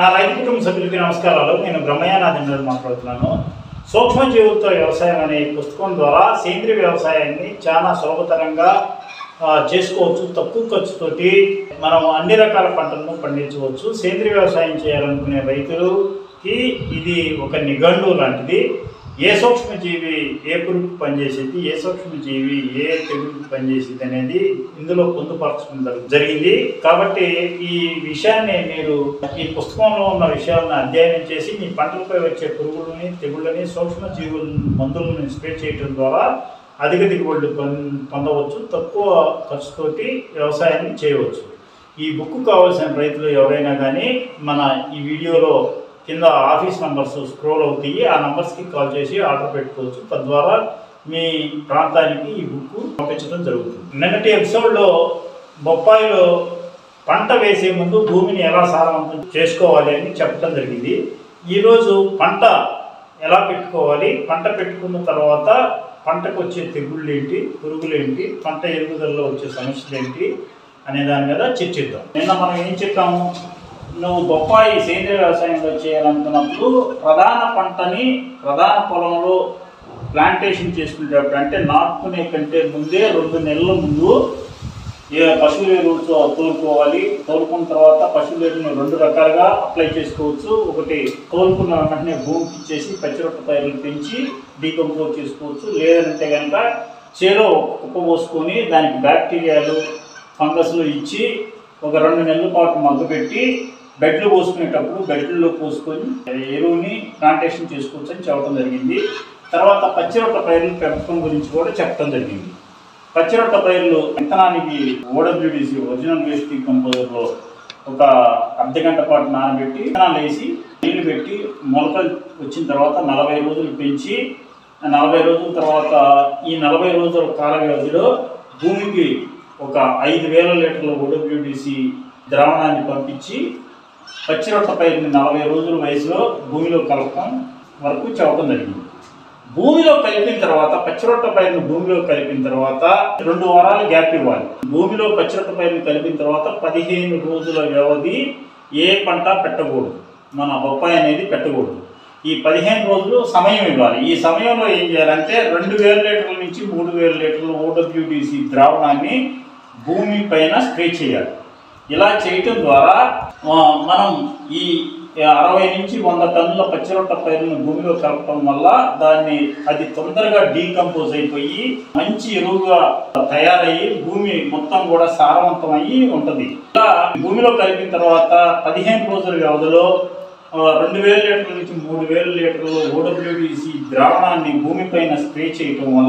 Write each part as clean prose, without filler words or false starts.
నా రైతు కుటుంబ సభ్యులకి నమస్కారాలు. నేను బ్రహ్మయ్యనాథన్ మాట్లాడుతున్నాను. సూక్ష్మజీవులతో వ్యవసాయం అనే పుస్తకం ద్వారా సేంద్రియ వ్యవసాయాన్ని చాలా సులభతరంగా చేసుకోవచ్చు. తక్కువ ఖర్చుతోటి మనం అన్ని రకాల పంటలను పండించవచ్చు. సేంద్రియ వ్యవసాయం చేయాలనుకునే రైతులకి ఇది ఒక నిఘంటువు లాంటిది. ఏ సూక్ష్మజీవి ఏ పురుగుకు పనిచేసేది, ఏ సూక్ష్మజీవి ఏ తెగులుకు పనిచేసేది అనేది ఇందులో పొందుపరచడం జరిగింది. కాబట్టి ఈ విషయాన్ని మీరు ఈ పుస్తకంలో ఉన్న విషయాలను అధ్యయనం చేసి మీ పంటలపై వచ్చే పురుగులని తెగుళ్ళని సూక్ష్మజీవుల మందులను స్ప్రే చేయడం ద్వారా అధిక దిగుబడులు పొందవచ్చు. తక్కువ ఖర్చుతోటి వ్యవసాయాన్ని చేయవచ్చు. ఈ బుక్ కావాల్సిన రైతులు ఎవరైనా కానీ మన ఈ వీడియోలో కింద ఆఫీస్ నంబర్స్ స్క్రోల్ అవుతాయి. ఆ నంబర్స్కి కాల్ చేసి ఆర్డర్ పెట్టుకోవచ్చు. తద్వారా మీ ప్రాంతానికి ఈ బుక్ పంపించడం జరుగుతుంది. నిన్నటి ఎపిసోడ్లో బొప్పాయిలో పంట వేసే ముందు భూమిని ఎలా సారవంతం చేసుకోవాలి అని చెప్పడం జరిగింది. ఈరోజు పంట ఎలా పెట్టుకోవాలి, పంట పెట్టుకున్న తర్వాత పంటకు వచ్చే తెగుళ్ళు ఏంటి, పురుగులు ఏంటి, పంట ఎదుగుదలలో వచ్చే సమస్యలు ఏంటి అనే దాని మీద చర్చిద్దాం. నిన్న మనం ఏం చెప్పాము, నువ్వు బొప్పాయి సేంద్రియ వ్యవసాయంలో చేయాలనుకున్నప్పుడు ప్రధాన పొలంలో ప్లాంటేషన్ చేసుకునేటప్పుడు అంటే నాటుకునే కంటే ముందే 2 నెలల ముందు పశువుల ఎరువులతో తోలుకోవాలి. తోలుకున్న తర్వాత పశువుల ఎరువును 2 రకాలుగా అప్లై చేసుకోవచ్చు. ఒకటి తోలుకున్న వెంటనే భూమికి ఇచ్చేసి పచ్చిరొట్ట పైర్లు పెంచి డీకంపోజ్ చేసుకోవచ్చు. లేదంటే కనుక చేలో కుప్ప పోసుకొని దానికి బ్యాక్టీరియాలు ఫంగస్లు ఇచ్చి ఒక 2 నెలల పాటు మగ్గపెట్టి బెడ్లు పోసుకునేటప్పుడు బెడ్లలో పోసుకొని ఎరువుని ప్లాంటేషన్ చేసుకోవచ్చు అని చెప్పడం జరిగింది. తర్వాత పచ్చిరొట్ట పైర్లు పెంపకం గురించి కూడా చెప్పడం జరిగింది. పచ్చిరొట్ట పైర్లు విత్తనానికి OWDC ఒరిజినల్ వేస్ట్ కంపోజర్లో ఒక అర్ధగంట పాటు నానబెట్టి విత్తనాలు వేసి నీళ్లు పెట్టి మొలకలు వచ్చిన తర్వాత 40 రోజులు పెంచి 40 రోజుల తర్వాత ఈ 40 రోజుల కాల వ్యవధిలో భూమికి ఒక 5,000 లీటర్ల OWDC ద్రావణాన్ని పంపించి పచ్చిరొట్ట పైరుని 40 రోజుల వయసులో భూమిలో కలపడం వరకు చెప్పడం జరిగింది. భూమిలో కలిపిన తర్వాత పచ్చిరొట్ట పైరుని భూమిలో కలిపిన తర్వాత 2 వారాలు గ్యాప్ ఇవ్వాలి. భూమిలో పచ్చిరొట్ట పైరుని కలిపిన తర్వాత 15 రోజుల వ్యవధి ఏ పంట పెట్టకూడదు, మన బొప్పాయి అనేది పెట్టకూడదు. ఈ 15 రోజులు సమయం ఇవ్వాలి. ఈ సమయంలో ఏం చేయాలంటే 2,000 లీటర్ల నుంచి 3,000 లీటర్ల OWDC ద్రావణాన్ని భూమి పైన స్ప్రే చేయాలి. ఇలా చేయటం ద్వారా మనం ఈ 60 నుంచి 100 టన్నుల పచ్చిరొట్ట పైరులను భూమిలో కలపడం వల్ల అది తొందరగా డీకంపోజ్ అయిపోయి మంచి ఎరువుగా తయారయ్యి భూమి మొత్తం కూడా సారవంతమయ్యి ఉంటుంది. ఇలా భూమిలో కలిపిన తర్వాత 15 రోజుల వ్యవధిలో 2,000 లీటర్ల నుంచి 3,000 లీటర్లు OWDC ద్రావణాన్ని భూమిపైన స్ప్రే చేయటం వల్ల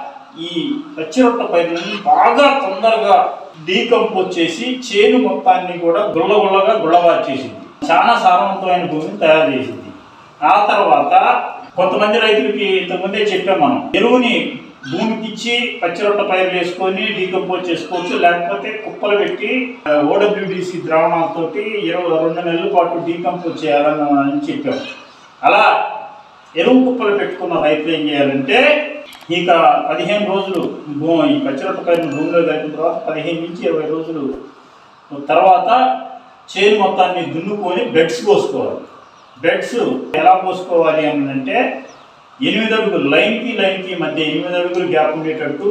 ఈ పచ్చిరొట్ట పైరులను బాగా తొందరగా డీకంపోజ్ చేసి చేను మొత్తాన్ని కూడా గుళ్ళవార్చేసింది. చాలా సారవంతమైన భూమిని తయారు చేసింది. ఆ తర్వాత కొంతమంది రైతులకి ఇంతకుముందే చెప్పాం, మనం ఎరువుని భూమికి ఇచ్చి పచ్చిరొట్ట పైర్లు వేసుకొని డీకంపోజ్ చేసుకోవచ్చు. లేకపోతే కుప్పలు పెట్టి OWDC ద్రావణాలతోటి 2 నెలల పాటు డీకంపోజ్ చేయాలని చెప్పాం. అలా ఎరువు కుప్పలు పెట్టుకున్న రైతులు ఏం చేయాలంటే ఇక 15 రోజులు ఈ పచ్చిరొట్ట పైరుని భూమిలో కలిపిన తర్వాత 15 నుంచి 20 రోజులు తర్వాత చేను మొత్తాన్ని దున్నుకొని బెడ్స్ పోసుకోవాలి. బెడ్స్ ఎలా పోసుకోవాలి అని అంటే 8 అడుగులు లైన్కి మధ్య 8 అడుగులు గ్యాప్ ఉండేటట్టు,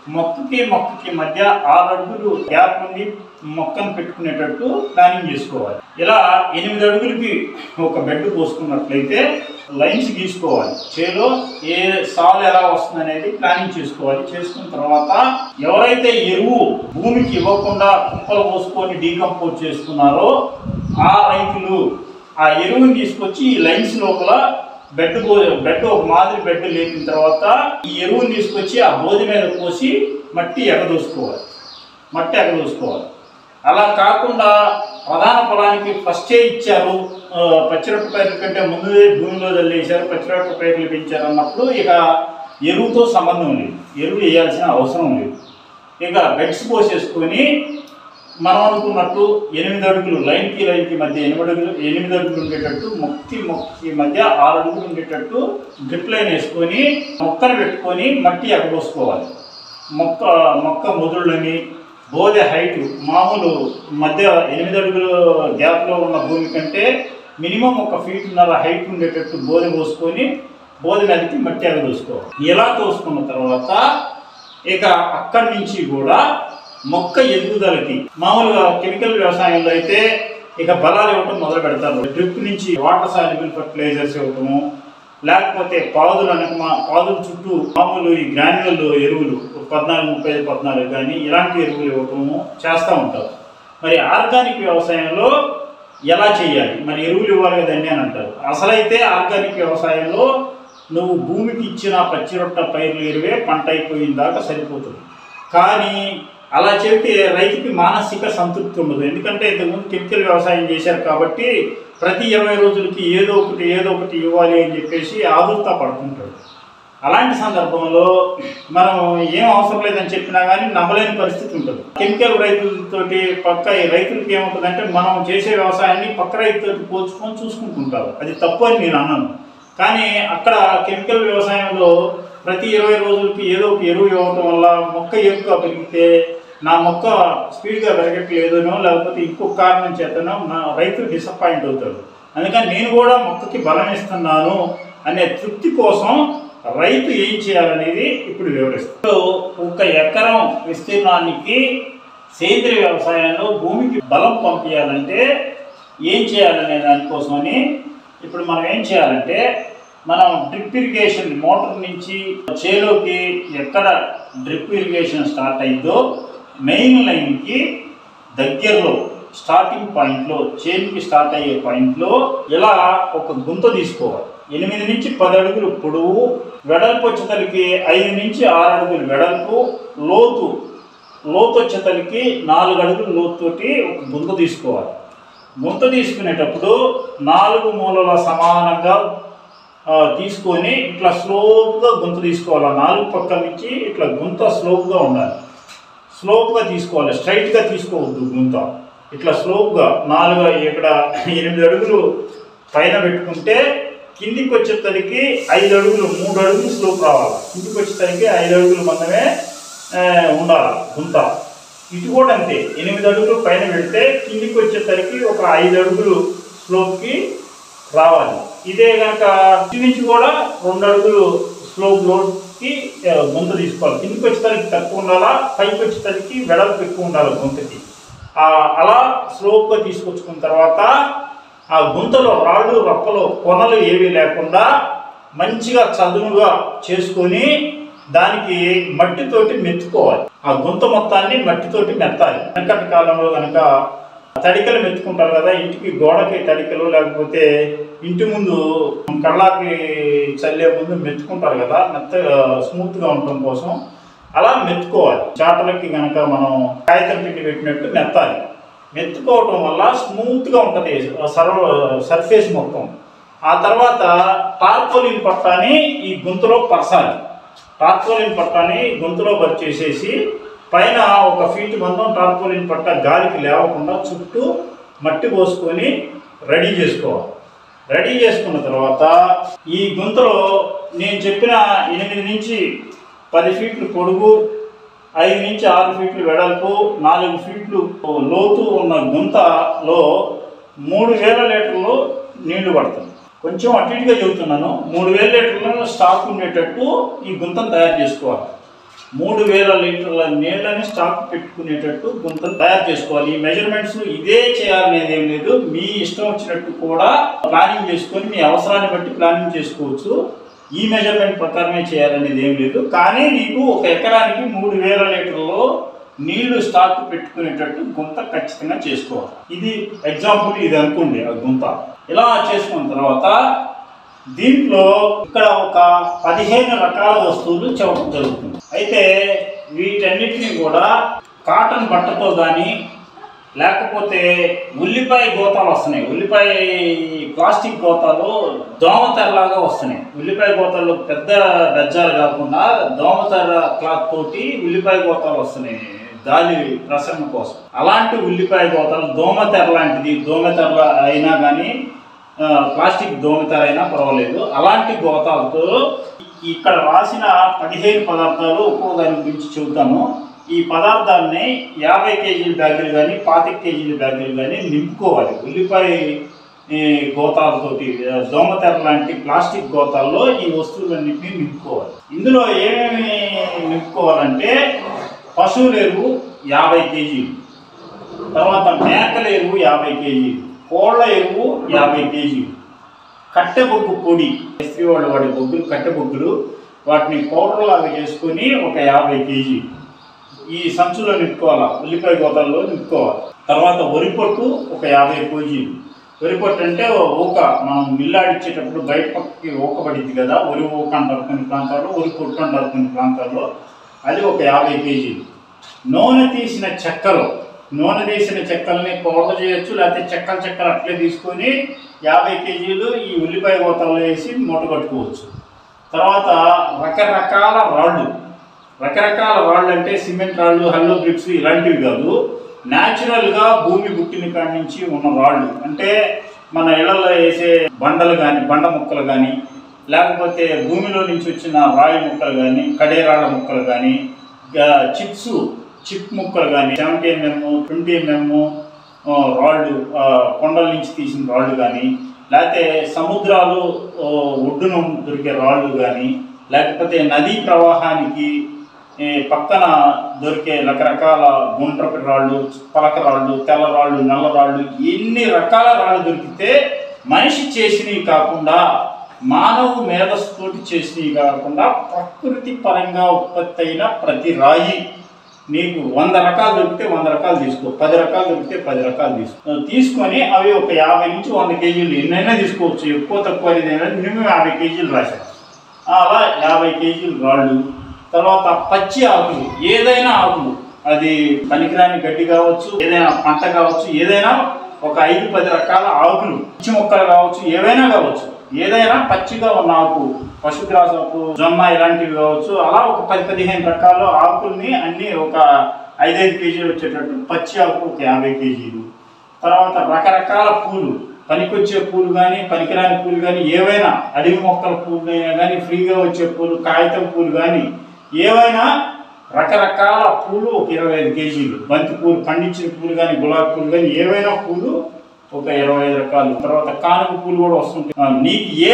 మొక్కకి మధ్య 6 అడుగులు గ్యాప్ ఉండి మొక్కను పెట్టుకునేటట్టు ప్లానింగ్ చేసుకోవాలి. ఇలా 8 అడుగులకి ఒక బెడ్ పోసుకున్నట్లయితే లైన్స్ గీసుకోవాలి. చేలో ఏ సాల్ ఎలా వస్తుంది అనేది ప్లానింగ్ చేసుకోవాలి. చేసుకున్న తర్వాత ఎవరైతే ఎరువు భూమికి ఇవ్వకుండా కుప్పలు పోసుకొని డీకంపోజ్ చేసుకున్నారో ఆ రైతులు ఆ ఎరువుని తీసుకొచ్చి ఈ లైన్స్ లోపల బెడ్ ఒక మాదిరి బెడ్ లేపిన తర్వాత ఈ ఎరువుని తీసుకొచ్చి ఆ బోధి మీద పోసి మట్టి ఎగదోసుకోవాలి. అలా కాకుండా ప్రధాన పొలానికి ఫస్టే ఇచ్చారు, పచ్చిరొట్ట పైర్ల కంటే ముందే భూమిలో చల్లేశారు, పచ్చిరొట్ట పైర్లు పెంచారు అన్నప్పుడు ఇక ఎరువుతో సంబంధం లేదు, ఎరువు వేయాల్సిన అవసరం లేదు. ఇక బెడ్స్ పోసేసుకొని మనం అనుకున్నట్టు 8 అడుగులు లైన్కి మధ్య 8 అడుగులు ఉండేటట్టు, మొక్కకి మధ్య 6 అడుగులు ఉండేటట్టు డ్రిప్ లైన్ వేసుకొని మొక్కను పెట్టుకొని మట్టి ఎగబోసుకోవాలి. మొక్క మొదళ్ళని బోధె హైట్ మామూలు మధ్య 8 అడుగుల గ్యాప్లో ఉన్న భూమి కంటే మినిమం 1 ఫీట్న్నర హైట్ ఉండేటట్టు బోధి పోసుకొని బోధి మీదకి మట్టి ఎగదోసుకోవాలి. ఇలా తోసుకున్న తర్వాత ఇక అక్కడి నుంచి కూడా మొక్క ఎదుగుదలకి మామూలుగా కెమికల్ వ్యవసాయంలో అయితే ఇక బలాలు ఇవ్వటం మొదలు పెడతారు. డ్రిప్ నుంచి వాటర్ సాల్యుబుల్ ఫర్టిలైజర్స్ ఇవ్వటము, లేకపోతే పాదుల చుట్టూ మామూలు ఈ గ్రాన్యువల్ ఎరువులు 14-35-14 కానీ ఇలాంటి ఎరువులు ఇవ్వటము చేస్తూ ఉంటారు. మరి ఆర్గానిక్ వ్యవసాయంలో ఎలా చేయాలి, మరి ఎరువులు ఇవ్వాలి కదండి అని అంటారు. అసలైతే ఆర్గానిక్ వ్యవసాయంలో నువ్వు భూమికి ఇచ్చిన పచ్చిరొట్ట పైర్లు ఎరువే పంట అయిపోయిన దాకా సరిపోతుంది. కానీ అలా చెబితే రైతుకి మానసిక సంతృప్తి ఉండదు. ఎందుకంటే ఇంతకుముందు కెమికల్ వ్యవసాయం చేశారు కాబట్టి ప్రతి 20 రోజులకి ఏదో ఒకటి ఇవ్వాలి అని చెప్పేసి ఆదుర్తా పడుతుంటాడు. అలాంటి సందర్భంలో మనం ఏం అవసరం లేదని చెప్పినా కానీ నమ్మలేని పరిస్థితి ఉంటుంది. కెమికల్ రైతులతోటి పక్క రైతులకి ఏముంటుందంటే మనం చేసే వ్యవసాయాన్ని పక్క రైతులతో పోల్చుకొని చూసుకుంటుంటారు. అది తప్పు అని నేను అన్నాను. కానీ అక్కడ కెమికల్ వ్యవసాయంలో ప్రతి 20 రోజులకి ఏదో ఒక ఎరువు ఇవ్వటం వల్ల మొక్క ఎరువుగా పెరిగితే నా మొక్క స్పీడ్గా పెరగట్లేదనో లేకపోతే ఇంకొక కారణం చేతనో నా రైతు డిసప్పాయింట్ అవుతాడు. అందుకని నేను కూడా మొక్కకి బలం ఇస్తున్నాను అనే తృప్తి కోసం రైతు ఏం చేయాలనేది ఇప్పుడు వివరిస్తాను. 1 ఎకరం విస్తీర్ణానికి సేంద్రియ వ్యవసాయంలో భూమికి బలం పంపించాలంటే ఏం చేయాలనే దానికోసమని ఇప్పుడు మనం ఏం చేయాలంటే మనం డ్రిప్ ఇరిగేషన్ మోటార్ నుంచి చేలోకి ఎక్కడ డ్రిప్ ఇరిగేషన్ స్టార్ట్ అయిందో మెయిన్ లైన్కి దగ్గరలో స్టార్టింగ్ పాయింట్లో చేనుకి స్టార్ట్ అయ్యే పాయింట్లో ఇలా ఒక గుంత తీసుకోవాలి. 8 నుంచి 10 అడుగులు పొడవు, వెడల్పు వచ్చేతలకి 5 నుంచి 6 అడుగులు వెడల్పు, లోతు వచ్చేతలకి 4 అడుగులు లోతుతోటి ఒక గుంత తీసుకోవాలి. గుంత తీసుకునేటప్పుడు 4 మూలల సమానంగా తీసుకొని ఇట్లా స్లోప్గా గుంత తీసుకోవాలి. 4 పక్కల నుంచి ఇట్లా గుంత స్లోప్గా ఉండాలి. స్లోప్గా తీసుకోవాలి, స్ట్రైట్గా తీసుకోవద్దు. గుంత ఇట్లా స్లోప్గా 4 ఇక్కడ 8 అడుగులు పైన పెట్టుకుంటే కిందికి వచ్చేసరికి 5 అడుగులు 3 అడుగులు స్లోప్ రావాలి. కిందికి వచ్చేసరికి 5 అడుగులు మందమే ఉండాలి గుంత. ఇటు కూడా అంతే, 8 అడుగులు పైన పెడితే కిందికి వచ్చేసరికి ఒక 5 అడుగులు స్లోప్కి రావాలి. ఇదే కనుక ఇటు నుంచి కూడా 2 అడుగులు స్లోప్లోకి గుంత తీసుకోవాలి. కిందికి వచ్చేసరికి తక్కువ ఉండాలా, పైకి వచ్చేసరికి వెడల్పు ఎక్కువ ఉండాలి గుంతకి. అలా స్లోప్గా తీసుకొచ్చుకున్న తర్వాత ఆ గుంతలో రాళ్ళు రప్పలు కొనలు ఏవి లేకుండా మంచిగా చదునుగా చేసుకొని దానికి మట్టితోటి మెత్తుకోవాలి. ఆ గుంత మొత్తాన్ని మట్టితోటి మెత్తాలి. వెనకటి కాలంలో కనుక తడికలు మెత్తుకుంటారు కదా, ఇంటికి గోడకి తడికలు లేకపోతే ఇంటి ముందు కళ్ళకి చల్లే ముందు మెత్తుకుంటారు కదా, మెత్తగా స్మూత్గా ఉండటం కోసం అలా మెత్తుకోవాలి. చాటలకి కనుక మనం కాగితం పిండి పెట్టినట్టు మెత్తాలి. మెత్తుకోవటం వల్ల స్మూత్గా ఉంటుంది సర్ఫేస్ మొత్తం. ఆ తర్వాత టార్పోలిన్ పట్టాని ఈ గుంతలో పరచాలి. టార్పోలిన్ పట్టాని గుంతలో పరిచేసేసి పైన 1 ఫీట్ మందం టార్పోలిన్ పట్ట గాలికి లేవకుండా చుట్టూ మట్టి పోసుకొని రెడీ చేసుకోవాలి. రెడీ చేసుకున్న తర్వాత ఈ గుంతలో నేను చెప్పిన 8 నుంచి 10 ఫీట్లు పొడుగు, 5 నుంచి 6 ఫీట్లు వెడల్పు, 4 ఫీట్లు లోతు ఉన్న గుంతలో 3000 లీటర్లు నీళ్లు పడుతుంది. కొంచెం అటు ఇటుగా చెబుతున్నాను. 3000 లీటర్లను స్టాక్ ఉండేటట్టు ఈ గుంతను తయారు చేసుకోవాలి. 3000 లీటర్ల నీళ్ళని స్టాక్ పెట్టుకునేటట్టు గుంతను తయారు చేసుకోవాలి. ఈ మెజర్మెంట్స్ ఇదే చేయాలనేది ఏం లేదు, మీ ఇష్టం వచ్చినట్టు కూడా ప్లానింగ్ చేసుకొని మీ అవసరాన్ని బట్టి ప్లానింగ్ చేసుకోవచ్చు. ఈ మెజర్మెంట్ ప్రకారమే చేయాలనేది ఏం లేదు. కానీ నీకు 1 ఎకరానికి 3000 లీటర్లలో నీళ్లు స్టాక్ పెట్టుకునేటట్టు గుంత ఖచ్చితంగా చేసుకోవాలి. ఇది ఎగ్జాంపుల్, ఇది అనుకోండి ఆ గుంత. ఇలా చేసుకున్న తర్వాత దీంట్లో ఇక్కడ ఒక 15 రకాల వస్తువులు చెప్పడం జరుగుతుంది. అయితే వీటన్నిటిని కూడా కాటన్ బట్టతో కానీ లేకపోతే ఉల్లిపాయ గోతాలు వస్తున్నాయి. ఉల్లిపాయ ప్లాస్టిక్ గోతాలు దోమతెరలాగా వస్తున్నాయి. ఉల్లిపాయ గోతాలు పెద్ద బెజ్జాలు కాకుండా దోమతెర క్లాత్ తోటి ఉల్లిపాయ గోతాలు వస్తున్నాయి గాలి ప్రసరణ కోసం. అలాంటి ఉల్లిపాయ గోతాలు దోమతెర లాంటిది, దోమతెర అయినా కానీ ప్లాస్టిక్ దోమతెర అయినా పర్వాలేదు, అలాంటి గోతాలతో ఇక్కడ రాసిన 15 పదార్థాలు ఒక్కో దాని గురించి చెబుతాను. ఈ పదార్థాన్ని 50 కేజీల బ్యాగులు కానీ 25 కేజీల బ్యాగులు కానీ నింపుకోవాలి. ఉల్లిపాయ ఈ గోతాలతోటి దోమతెర లాంటి ప్లాస్టిక్ గోతాల్లో ఈ వస్తువులన్నింటినీ నింపుకోవాలి. ఇందులో ఏమేమి నింపుకోవాలంటే పశువుల ఎరువు 50 కేజీలు, తర్వాత మేకల ఎరువు 50 కేజీలు, కోళ్ళ ఎరువు 50 కేజీలు, కట్టె బొగ్గు పొడి, స్త్రీ వాళ్ళు వాడే బొగ్గులు కట్టె బొగ్గులు, వాటిని పౌడర్ లాగా చేసుకొని ఒక 50 కేజీలు ఈ సంచులో నింపుకోవాలి, ఉల్లిపాయ గోతాల్లో నింపుకోవాలి. తర్వాత వరిపొట్టు ఒక 50 కేజీలు. వరిపొట్టు అంటే ఊక మనం మిల్లాడిచ్చేటప్పుడు బయట పక్కకి ఊక పడింది కదా, వరి ఊక అంటారు కొన్ని ప్రాంతాల్లో, వరి పొట్టు అంటారు కొన్ని ప్రాంతాల్లో, అది ఒక 50 కేజీలు. నూనె తీసిన చెక్కల్ని పౌడర్ చేయొచ్చు, లేకపోతే చెక్కలు అట్లే తీసుకొని 50 కేజీలు ఈ ఉల్లిపాయ గోతాల్లో వేసి మూట కట్టుకోవచ్చు. తర్వాత రకరకాల రాళ్ళు అంటే సిమెంట్ రాళ్ళు, హల్లో బ్రిక్స్ ఇలాంటివి కాదు, న్యాచురల్గా భూమి పుట్టిన కాడి నుంచి ఉన్న రాళ్ళు. అంటే మన ఇళ్లలో వేసే బండలు కానీ, బండ ముక్కలు కానీ, లేకపోతే భూమిలో నుంచి వచ్చిన రాయి ముక్కలు కానీ, కడేరాళ్ళ ముక్కలు కానీ, చిప్ ముక్కలు కానీ, 70 mm 20 mm రాళ్ళు, కొండల నుంచి తీసిన రాళ్ళు కానీ, లేకపోతే సముద్రాలు ఒడ్డున దొరికే రాళ్ళు కానీ, లేకపోతే నదీ ప్రవాహానికి పక్కన దొరికే రకరకాల గుండ్రపి రాళ్ళు, పలక రాళ్ళు, తెల్ల రాళ్ళు, నల్ల రాళ్ళు, ఎన్ని రకాల రాళ్ళు దొరికితే మనిషి చేసినవి కాకుండా, మానవ మేధస్సుతోటి చేసినవి కాకుండా ప్రకృతి పరంగా ఉత్పత్తి అయిన ప్రతి రాయి నీకు 100 రకాలు దొరికితే 100 రకాలు తీసుకో, 10 రకాలు దొరికితే 10 రకాలు తీసుకొని అవి ఒక 50 నుంచి 100 కేజీలు ఎన్నైనా తీసుకోవచ్చు, ఎక్కువ తక్కువ అనేది మినిమం 50 కేజీలు రాశారు. అలా 50 కేజీలు రాళ్ళు. తర్వాత పచ్చి ఆకులు, ఏదైనా ఆకులు, అది పనికిరాని గడ్డి కావచ్చు, ఏదైనా పంట కావచ్చు, ఏదైనా ఒక 5-10 రకాల ఆకులు, పిచ్చి మొక్కలు కావచ్చు, ఏవైనా కావచ్చు, ఏదైనా పచ్చిగా ఉన్న ఆకు, పశుగ్రాసపు, జొన్న ఇలాంటివి కావచ్చు, అలా ఒక 10-15 రకాల ఆకుల్ని అన్నీ ఒక 5-5 కేజీలు వచ్చేటట్టు పచ్చి ఆకు ఒక 50 కేజీలు. తర్వాత రకరకాల పూలు, పనికొచ్చే పూలు కానీ, పనికిరాని పూలు కానీ, ఏవైనా అడవి మొక్కల పూలు అయినా కానీ, ఫ్రీగా వచ్చే పూలు, కాగితం పూలు కానీ, ఏవైనా రకరకాల పూలు ఒక 25 కేజీలు. బంతి పూలు, పండించిన పూలు కానీ, గులాబీ పూలు కానీ, ఏవైనా పూలు ఒక 25 రకాలు. తర్వాత కానుక పూలు కూడా వస్తుంటాయి. నీకు ఏ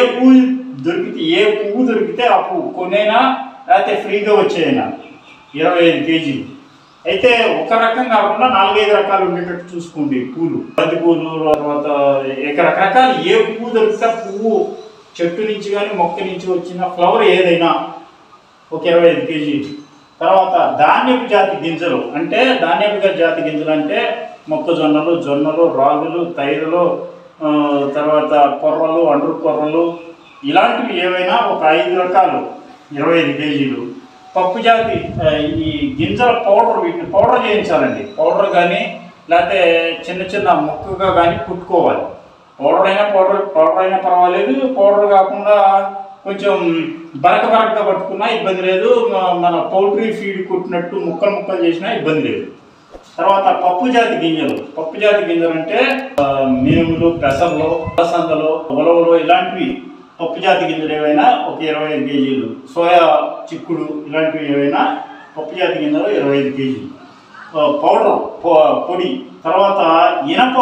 పువ్వు దొరికితే ఆ పువ్వు కొనైనా లేకపోతే ఫ్రీగా వచ్చేయనా 25 కేజీలు. అయితే ఒక రకం కాకుండా 4-5 రకాలు ఉండేటట్టు చూసుకోండి పూలు. బంతి పూలు, తర్వాత రకరకాలు ఏ పువ్వు దొరికితే పువ్వు చెట్టు నుంచి కానీ మొక్క నుంచి వచ్చిన ఫ్లవర్ ఏదైనా ఒక 25 కేజీలు. తర్వాత ధాన్యపు జాతి గింజలు అంటే మొక్కజొన్నలు, జొన్నలు, రాగులు, తైరులు, తర్వాత కొర్రలు, అండ్రు కొర్రలు, ఇలాంటివి ఏవైనా ఒక 5 రకాలు 25 కేజీలు. పప్పు జాతి ఈ గింజల పౌడర్, వీటిని పౌడర్ చేయించాలండి. పౌడర్ కానీ లేకపోతే చిన్న ముక్కగా కానీ కుట్టుకోవాలి. పౌడర్ అయినా పర్వాలేదు, పౌడర్ కాకుండా కొంచెం బరకగా పట్టుకున్నా ఇబ్బంది లేదు, మన పౌల్ట్రీ ఫీడ్ కుట్టినట్టు ముక్కలు చేసినా ఇబ్బంది లేదు. తర్వాత పప్పు జాతి గింజలు అంటే మినుములు, పెసర్లు, అలసందలు, ఉలవలు ఇలాంటివి పప్పు జాతి గింజలు ఏవైనా ఒక 25 కేజీలు. సోయా చిక్కుడు ఇలాంటివి ఏవైనా పప్పు జాతి గింజలు 25 కేజీలు. పౌడర్ పొడి. తర్వాత ఇనప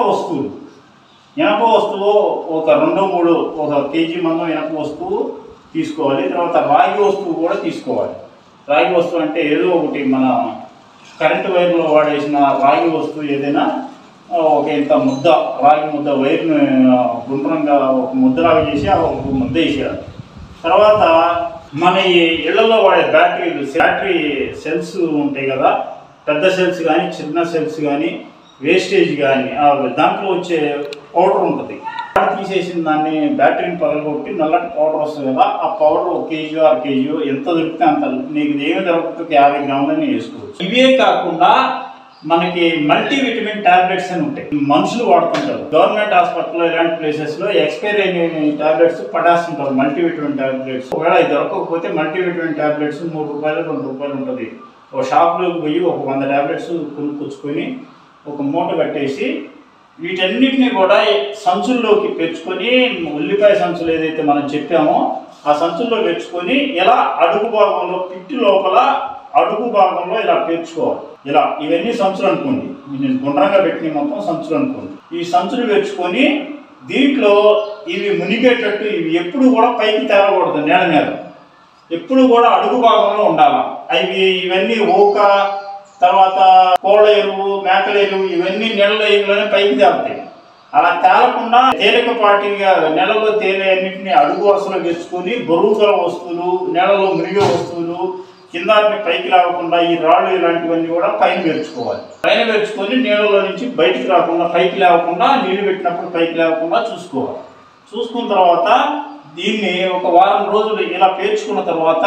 వస్తువు ఒక 2-3 ఒక కేజీ మందం ఇనప వస్తువు తీసుకోవాలి. తర్వాత రాగి వస్తువు కూడా తీసుకోవాలి. రాగి వస్తువు అంటే ఏదో ఒకటి మన కరెంటు వైర్లో వాడేసిన రాగి వస్తువు ఏదైనా ఒక ఇంత రాగి ముద్ద వైర్ను గుండ్రంగా ఒక ముద్దలాగా చేసి ఒక ముద్ద వేసేయాలి. తర్వాత మన ఈ ఇళ్లలో వాడే బ్యాటరీ సెల్స్ ఉంటాయి కదా, పెద్ద సెల్స్ కానీ, చిన్న సెల్స్ కానీ, వేస్టేజ్ కానీ, దాంట్లో వచ్చే పౌడర్ ఉంటుంది. తీసేసిన దాన్ని బ్యాటరీని పగలగొట్టి నల్లటి పౌడర్ వస్తుంది కదా, ఆ పౌడర్ 1 కేజీ 6 కేజీ ఎంత దొరికితే అంత, నీకు ఏమి దొరుకుతుంది 50 గ్రాములని వేసుకోవచ్చు. ఇవే కాకుండా మనకి మల్టీవిటమిన్ టాబ్లెట్స్ అని ఉంటాయి, మనుషులు వాడుతుంటారు. గవర్నమెంట్ హాస్పిటల్లో ఇలాంటి ప్లేసెస్లో ఎక్స్పైర్ అయిన టాబ్లెట్స్ పడేస్తుంటారు, మల్టీవిటమిన్ టాబ్లెట్స్. ఒకవేళ ఇది దొరకకపోతే మల్టీవిటమిన్ టాబ్లెట్స్ 3 రూపాయలు 2 రూపాయలు ఉంటుంది. ఒక షాప్లోకి పోయి ఒక 100 టాబ్లెట్స్ కొనుక్కొచ్చుకొని ఒక మూట కట్టేసి వీటన్నిటిని కూడా సంచుల్లోకి పెంచుకొని, ఉల్లిపాయ సంచులు ఏదైతే మనం చెప్పామో ఆ సంచుల్లో పెంచుకొని ఇలా అడుగు భాగంలో, పిట్టి లోపల అడుగు భాగంలో ఇలా పేర్చుకోవాలి. ఇలా ఇవన్నీ సంచులు అనుకోండి, నేను గుండ్రంగా పెట్టిన మొత్తం సంచులు అనుకోండి. ఈ సంచులు పెంచుకొని దీంట్లో ఇవి మునిగేటట్టు ఇవి ఎప్పుడు కూడా పైకి తేలకూడదు, నేల మీద ఎప్పుడు కూడా అడుగు భాగంలో ఉండాలి. ఇవన్నీ ఊక, తర్వాత కోళ్ళ ఎరువు, మేకల ఎరువు ఇవన్నీ నీళ్ళ ఎరువులోనే పైకి తేలుతాయి. అలా తేలకుండా తేలికపాటిగా నెలలో తేలే అన్నింటినీ అడుగు వరుసలో వేసుకొని బరువు గల వస్తువులు, నేలలో మునిగే వస్తువులు కింద పైకి రాకుండా ఈ రాళ్ళు ఇలాంటివన్నీ కూడా పైన వేర్చుకోవాలి. పైన వేర్చుకొని నీళ్ళలో నుంచి బయటికి రాకుండా, పైకి లేకుండా, నీళ్లు పెట్టినప్పుడు పైకి లేకుండా చూసుకోవాలి. చూసుకున్న తర్వాత దీన్ని ఒక వారం రోజులు ఇలా పేర్చుకున్న తర్వాత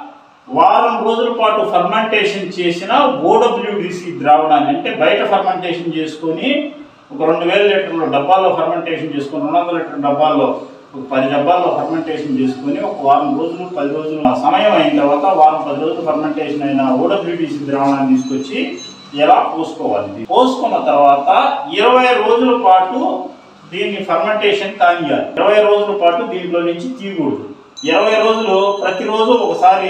వారం రోజుల పాటు ఫర్మెంటేషన్ చేసిన OWDC ద్రావణాన్ని, అంటే బయట ఫర్మెంటేషన్ చేసుకొని ఒక 2000 లీటర్ల డబ్బాల్లో ఫర్మెంటేషన్ చేసుకొని 200 లీటర్ల డబ్బాల్లో ఒక 10 డబ్బాల్లో ఫర్మెంటేషన్ చేసుకొని ఒక వారం రోజులు 10 రోజులు సమయం అయిన తర్వాత వారం 10 రోజులు ఫర్మెంటేషన్ అయిన OWDC ద్రావణాన్ని తీసుకొచ్చి ఇలా పోసుకోవాలి. పోసుకున్న తర్వాత 20 రోజుల పాటు దీన్ని ఫర్మెంటేషన్ కానియాలి. 20 రోజుల పాటు దీంట్లో నుంచి తీయకూడదు. 20 రోజులు ప్రతిరోజు ఒకసారి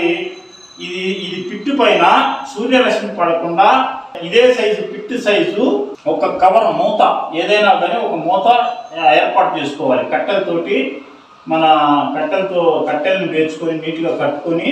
ఇది పిట్టు పైన సూర్యరశ్మి పడకుండా ఇదే సైజు పిట్టు సైజు ఒక కవర్ మూత ఏదైనా కానీ ఒక మూత ఏర్పాటు చేసుకోవాలి. కట్టెలతోటి మన కట్టెలను పేర్చుకొని నీట్గా కట్టుకొని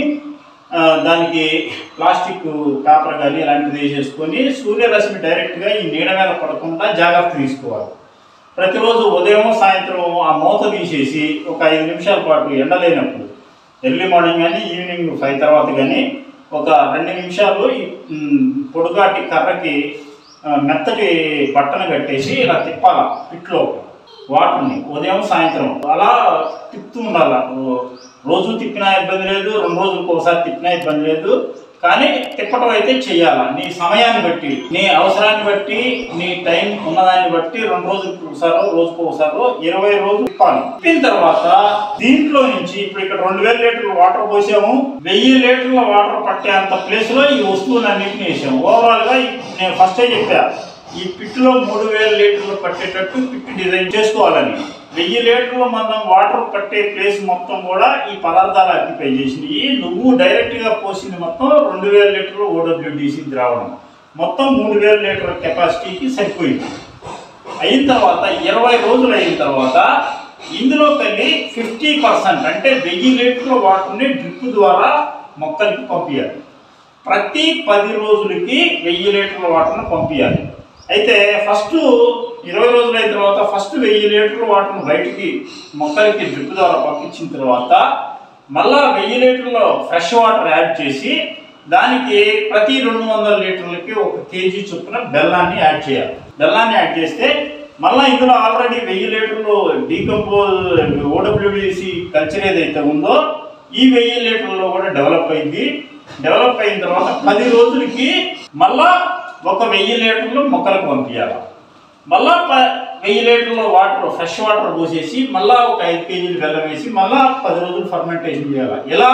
దానికి ప్లాస్టిక్ పేపర్ కానీ ఇలాంటిది వేసేసుకొని సూర్యరశ్మి డైరెక్ట్గా ఈ నీడ మీద పడకుండా జాగ్రత్త తీసుకోవాలి. ప్రతిరోజు ఉదయం సాయంత్రం ఆ మూత తీసేసి ఒక 5 నిమిషాల పాటు ఎండలేనప్పుడు ఎర్లీ మార్నింగ్ కానీ ఈవినింగ్ 5 తర్వాత కానీ ఒక 2 నిమిషాలు పొడుగాటి కర్రకి మెత్తటి బట్టను కట్టేసి ఇలా తిప్పాల. పిట్లో వాటర్ని ఉదయం సాయంత్రం అలా తిప్పుతూ ఉండాలి. రోజు తిప్పినా ఇబ్బంది లేదు, 2 రోజులకు ఒకసారి తిప్పినా ఇబ్బంది లేదు, కానీ తిప్పటం అయితే చెయ్యాలి. నీ సమయాన్ని బట్టి, నీ అవసరాన్ని బట్టి, నీ టైం ఉన్నదాన్ని బట్టి 2 రోజులకు ఒకసారో రోజుకు ఒకసారో 20 రోజులు తిప్పాలి. తిప్పిన తర్వాత దీంట్లో నుంచి ఇప్పుడు ఇక్కడ 2000 లీటర్ల వాటర్ పోసాము, 1000 లీటర్ల వాటర్ పట్టేంత ప్లేస్ లో ఈ వస్తువులన్నింటినీ వేసాము. ఓవరాల్ గా నేను ఫస్టే చెప్పా, ఈ పిట్లో 3000 లీటర్లు పట్టేటట్టు పిట్ డిజైన్ చేసుకోవాలని. 1000 లీటర్ల మనం వాటర్ పట్టే ప్లేస్ మొత్తం కూడా ఈ పదార్థాలు ఆక్యుపై చేసినాయి. నువ్వు డైరెక్ట్గా పోసింది మొత్తం 2000 లీటర్లు OWDC ద్రావణం, మొత్తం 3000 లీటర్ల కెపాసిటీకి సరిపోయింది. అయిన తర్వాత 20 రోజులు అయిన తర్వాత ఇందులో కలిగి 50% అంటే 1000 లీటర్ల వాటర్ని డ్రిప్ ద్వారా మొక్కలకి పంపించాలి. ప్రతి 10 రోజులకి 1000 లీటర్ల వాటర్ని పంపించాలి. అయితే ఫస్ట్ 20 రోజులు అయిన తర్వాత ఫస్ట్ 1000 లీటర్ల వాటర్ను బయటికి మొక్కలకి డ్రిప్ ద్వారా పంపించిన తర్వాత మళ్ళా 1000 లీటర్ల ఫ్రెష్ వాటర్ యాడ్ చేసి దానికి ప్రతి 200 లీటర్లకి 1 kg చొప్పున బెల్లాన్ని యాడ్ చేయాలి. బెల్లాన్ని యాడ్ చేస్తే మళ్ళీ ఇందులో ఆల్రెడీ 1000 లీటర్లు డీకంపోజ్ OWDC కల్చర్ ఏదైతే ఉందో ఈ 1000 లీటర్లలో కూడా డెవలప్ అయింది. డెవలప్ అయిన తర్వాత 10 రోజులకి మళ్ళా ఒక 1000 లీటర్లు మొక్కలకు పంపించాలి. మళ్ళా 1000 లీటర్ల వాటర్ ఫ్రెష్ వాటర్ పోసేసి మళ్ళా ఒక 5 kg బెల్లం వేసి మళ్ళా 10 రోజులు ఫర్మెంటేషన్ చేయాలి. ఇలా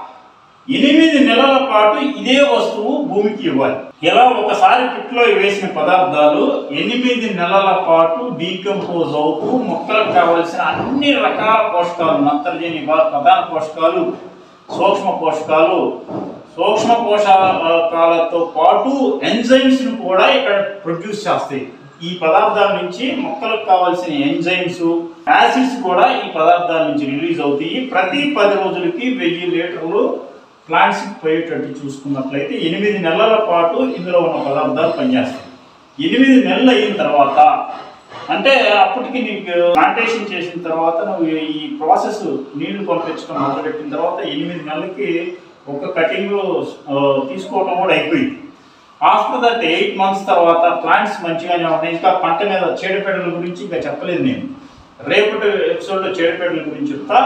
8 నెలల పాటు ఇదే వస్తువు భూమికి ఇవ్వాలి. ఇలా ఒకసారి పిట్లో వేసిన పదార్థాలు 8 నెలల పాటు డీకంపోజ్ అవుతూ మొక్కలకు కావలసిన అన్ని రకాల పోషకాలు, నత్రజని, ప్రధాన పోషకాలు, సూక్ష్మ పోషకాలు, సూక్ష్మ పోషకాలతో పాటు ఎంజైమ్స్ను కూడా ఇక్కడ ప్రొడ్యూస్ చేస్తాయి. ఈ పదార్థాల నుంచి మొక్కలకు కావాల్సిన ఎంజైమ్స్, యాసిడ్స్ కూడా ఈ పదార్థాల నుంచి రిలీజ్ అవుతాయి. ప్రతి 10 రోజులకి 1000 లీటర్లు ప్లాంట్స్కి పోయేటట్టు చూసుకున్నట్లయితే 8 నెలల పాటు ఇందులో ఉన్న పదార్థాలు పనిచేస్తాయి. 8 నెలలు అయిన తర్వాత అంటే అప్పటికి నీకు ప్లాంటేషన్ చేసిన తర్వాత నువ్వు ఈ ప్రాసెస్ నీళ్లు పంపించడం మొదలుపెట్టిన తర్వాత 8 నెలలకి ఒక కటింగ్ తీసుకోవడం కూడా అయిపోయింది. ఆఫ్టర్ దట్ 8 మంత్స్ తర్వాత ప్లాంట్స్ మంచిగానే ఉన్నాయి. ఇంకా పంట మీద చీడపీడల గురించి ఇంకా చెప్పలేదు నేను. రేపటి ఎపిసోడ్లో చీడపీడల గురించి చెప్తా.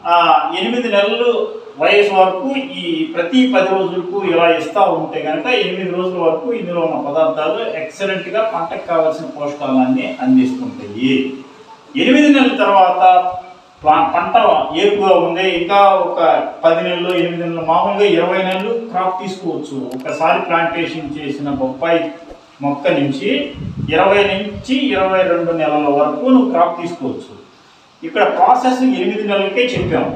8 నెలలు వయసు వరకు ఈ ప్రతి 10 రోజులకు ఇలా ఇస్తూ ఉంటే కనుక 8 రోజుల వరకు ఇందులో ఉన్న పదార్థాలు ఎక్సలెంట్గా పంటకు కావాల్సిన పోషకాలన్నీ అందిస్తుంటాయి. 8 నెలల తర్వాత పంట ఏపుగా ఉంది. ఇంకా ఒక 10 నెలలు 8 నెలలు మామూలుగా 20 నెలలు క్రాప్ తీసుకోవచ్చు. ఒకసారి ప్లాంటేషన్ చేసిన బొప్పాయి మొక్క నుంచి 20 నుంచి 22 నెలల వరకు నువ్వు క్రాప్ తీసుకోవచ్చు. ఇక్కడ ప్రాసెస్ 8 నెలలకే చెప్పాము.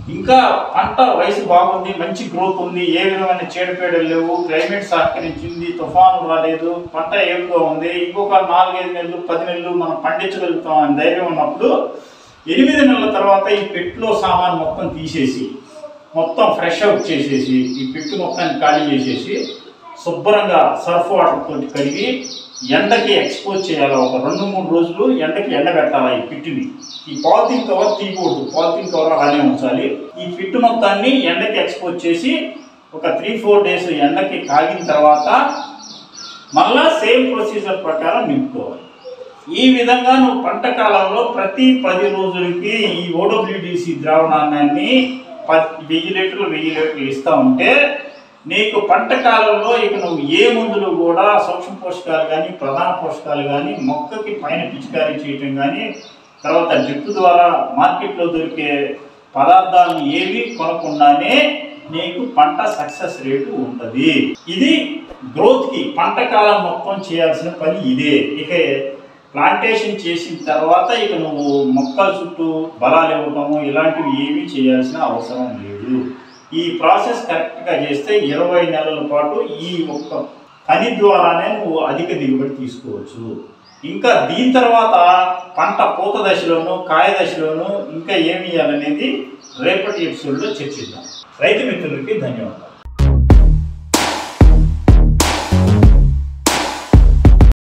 ఇంకా పంట వయసు బాగుంది, మంచి గ్రోత్ ఉంది, ఏ విధమైన చీడపీడలు లేవు, క్లైమేట్ సహకరించింది, తుఫాను రాలేదు, పంట ఏపుగా ఉంది, ఇంకొక 4-5 నెలలు 10 నెలలు మనం పండించగలుగుతాం అని ధైర్యం ఉన్నప్పుడు 8 నెలల తర్వాత ఈ పెట్టులో సామాన్ మొత్తం తీసేసి మొత్తం ఫ్రెష్ అవుట్ చేసేసి ఈ పెట్టు మొత్తాన్ని ఖాళీ చేసేసి శుభ్రంగా సర్ఫ్ వాటర్ తోటి కడిగి ఎండకి ఎక్స్పోజ్ చేయాలి. ఒక 2-3 రోజులు ఎండకి ఎండబెట్టాలి ఈ పిట్టుని. ఈ పాలిథిన్ కవర్ తీయకూడదు, పాలిథిన్ కవర్ అలానే ఉంచాలి. ఈ పిట్టు మొత్తాన్ని ఎండకి ఎక్స్పోజ్ చేసి ఒక 3-4 డేస్ ఎండకి కాగిన తర్వాత మళ్ళా సేమ్ ప్రొసీజర్ ప్రకారం నింపుకోవాలి. ఈ విధంగా నువ్వు పంట కాలంలో ప్రతి 10 రోజులకి ఈ OWDC ద్రావణాన్ని 1000 లీటర్లు ఇస్తా ఉంటే నీకు పంట కాలంలో ఇక నువ్వు ఏ మందులు కూడా సూక్ష్మ పోషకాలు కానీ ప్రధాన పోషకాలు కానీ మొక్కకి పైన పిచికారీ చేయటం కానీ తర్వాత డ్రిప్ ద్వారా మార్కెట్లో దొరికే పదార్థాలను ఏవి కొనకుండానే నీకు పంట సక్సెస్ రేటు ఉంటుంది. ఇది గ్రోత్కి పంట కాలం మొత్తం చేయాల్సిన పని ఇదే. ఇక ప్లాంటేషన్ చేసిన తర్వాత ఇక నువ్వు మొక్కల చుట్టూ బలాలు ఇవ్వటము ఇలాంటివి ఏమీ చేయాల్సిన అవసరం లేదు. ఈ ప్రాసెస్ కరెక్ట్గా చేస్తే 20 నెలల పాటు ఈ ఒక్క పని ద్వారానే నువ్వు అధిక దిగుబడి తీసుకోవచ్చు. ఇంకా దీని తర్వాత పంట పూత దశలోను కాయ దశలోను ఇంకా ఏమి చేయాలనేది రేపటి ఎపిసోడ్లో చర్చిద్దాం. రైతు మిత్రులకి ధన్యవాదాలు.